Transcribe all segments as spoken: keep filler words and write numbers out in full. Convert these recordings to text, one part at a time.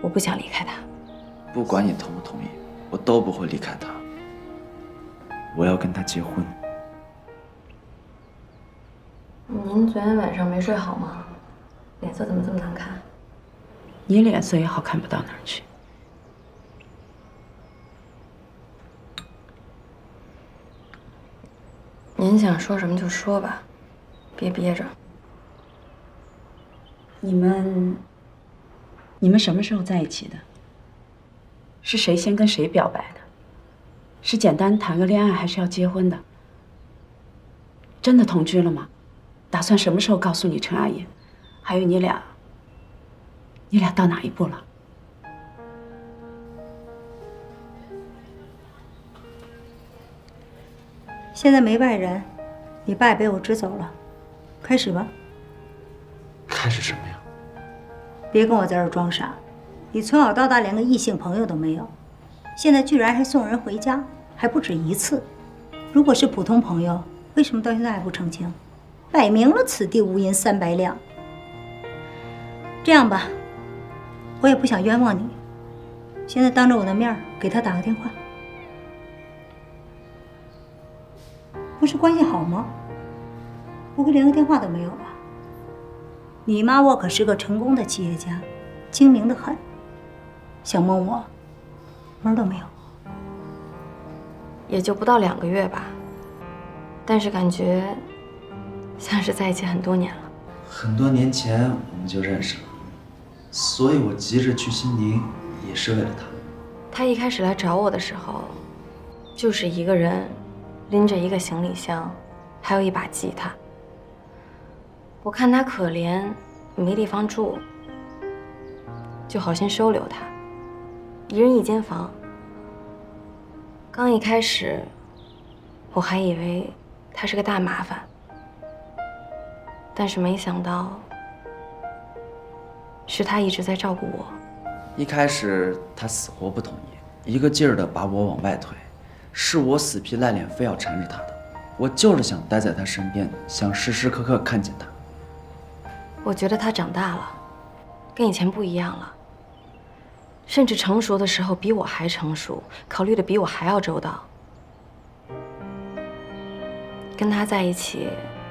我不想离开他。 不管你同不同意，我都不会离开他。我要跟他结婚。 您昨天晚上没睡好吗？脸色怎么这么难看？ 你脸色也好看不到哪儿去。 您想说什么就说吧，别憋着。 你们，你们什么时候在一起的？是谁先跟谁表白的？是简单谈个恋爱，还是要结婚的？真的同居了吗？打算什么时候告诉你陈阿姨？还有你俩，你俩到哪一步了？ 现在没外人，你爸也被我支走了，开始吧。 开始什么呀？ 别跟我在这儿装傻，你从小到大连个异性朋友都没有，现在居然还送人回家，还不止一次。如果是普通朋友，为什么到现在还不澄清？摆明了此地无银三百两。这样吧，我也不想冤枉你，现在当着我的面给他打个电话。不是关系好吗？不会连个电话都没有吧？你妈我可是个成功的企业家，精明的很，想蒙我，门都没有。 也就不到两个月吧，但是感觉像是在一起很多年了。 很多年前我们就认识了，所以我急着去新宁，也是为了他。 他一开始来找我的时候，就是一个人拎着一个行李箱，还有一把吉他。我看他可怜，没地方住，就好心收留他，一人一间房。刚一开始，我还以为他是个大麻烦，但是没想到是他一直在照顾我。 一开始他死活不同意，一个劲儿的把我往外推，是我死皮赖脸非要缠着他的。我就是想待在他身边，想时时刻刻看见他。 我觉得他长大了，跟以前不一样了，甚至成熟的时候比我还成熟，考虑的比我还要周到。跟他在一起，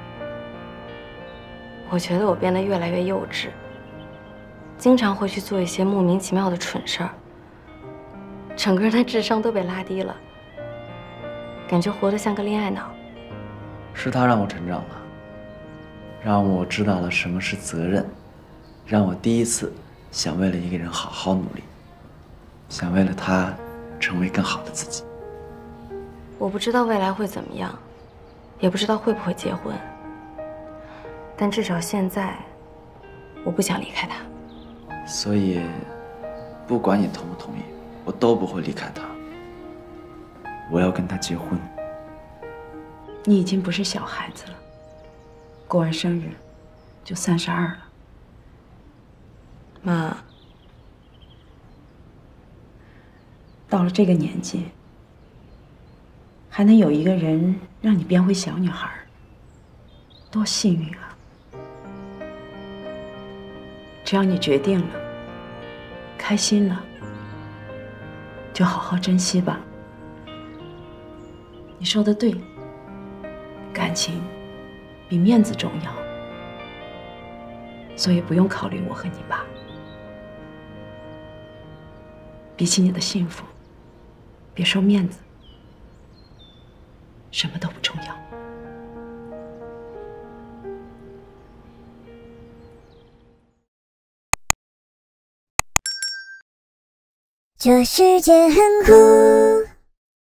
我觉得我变得越来越幼稚，经常会去做一些莫名其妙的蠢事儿，整个人的智商都被拉低了，感觉活得像个恋爱脑。 是他让我成长了，让我知道了什么是责任，让我第一次想为了一个人好好努力，想为了他成为更好的自己。 我不知道未来会怎么样，也不知道会不会结婚，但至少现在，我不想离开他。 所以，不管你同不同意，我都不会离开他。我要跟他结婚。 你已经不是小孩子了，过完生日就三十二了。 妈， 到了这个年纪，还能有一个人让你变回小女孩，多幸运啊！只要你决定了，开心了，就好好珍惜吧。你说的对，感情比面子重要，所以不用考虑我和你爸。比起你的幸福，别说面子，什么都不重要。 这世界很酷。